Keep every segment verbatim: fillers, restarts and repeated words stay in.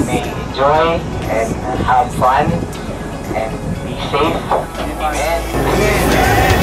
may enjoy and have fun and be safe. Amen.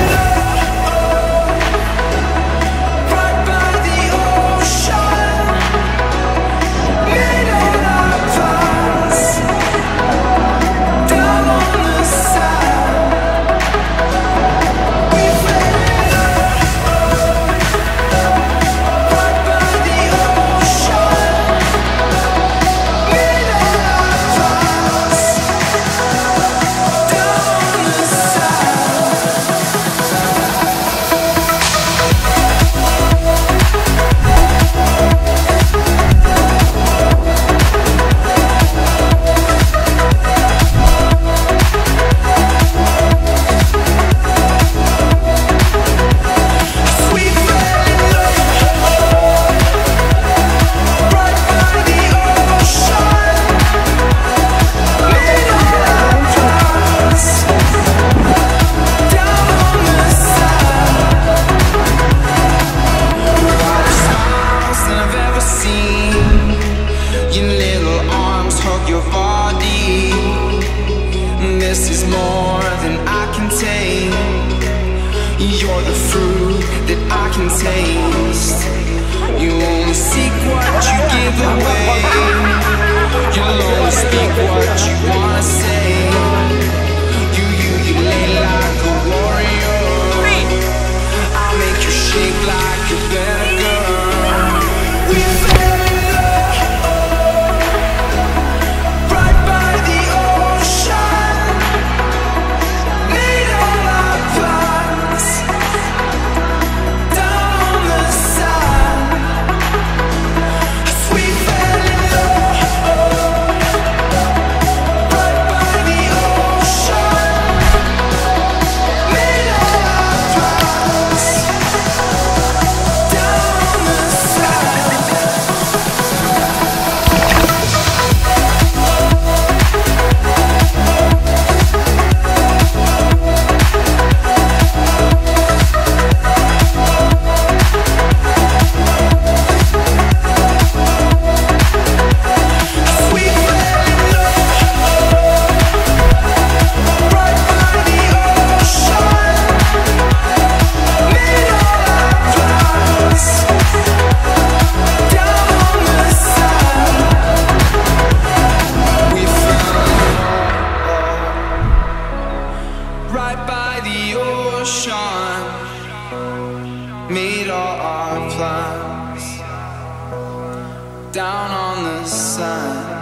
You're the fruit that I can taste. You only seek what you give away. You'll only speak what you wanna say. You, you, you lay like a warrior. I'll make you shake like a better girl. We fell in love right by the ocean. Made all our plans down on the sand. We fell in love right by the ocean. Made all our plans down on the sand. We fell in love right by the ocean. Made all our plans down on the sand. We fell in love right by the ocean. Made all our plans down on the sand.